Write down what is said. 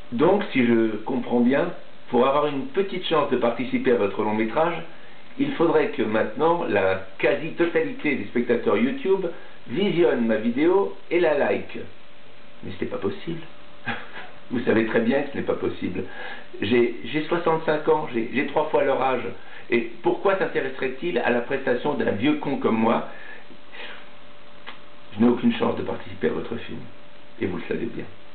Donc, si je comprends bien, pour avoir une petite chance de participer à votre long métrage, il faudrait que maintenant la quasi-totalité des spectateurs YouTube visionnent ma vidéo et la like. Mais ce n'est pas possible. Vous savez très bien que ce n'est pas possible. J'ai 65 ans, j'ai 3 fois leur âge. Et pourquoi s'intéresserait-il à la prestation d'un vieux con comme moi? Je n'ai aucune chance de participer à votre film. Et vous le savez bien.